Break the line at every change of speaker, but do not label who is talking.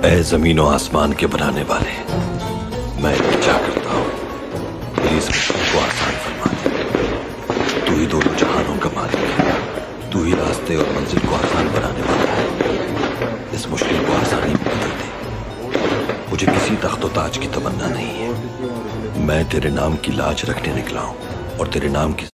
ऐ जमीन और आसमान के बनाने वाले, मैं इल्तिजा करता हूँ, प्लीज मुश्किल को आसान फरमा दे। तू ही दोनों जहानों का मालिक है, तू ही रास्ते और मंजिल को आसान बनाने वाला है। इस मुश्किल को आसानी में बदल दे। मुझे किसी तख्त ताज की तमन्ना नहीं है, मैं तेरे नाम की लाज रखने निकला हूँ और तेरे नाम की